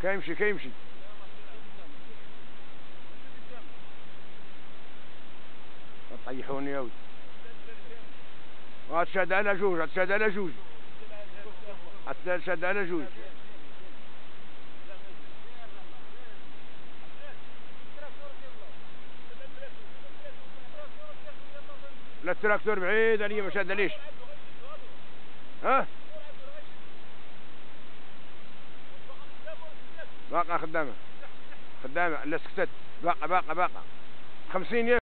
كيمشي كيمشي. طيحوني يا ولد. هتشد على جوج، هتشد على جوج، هتشد على جوج. لا التراكتور بعيد عليا ما شاد عليش. ها باقا خدامه خدامه. لا سكتت. باقا 50 يوم.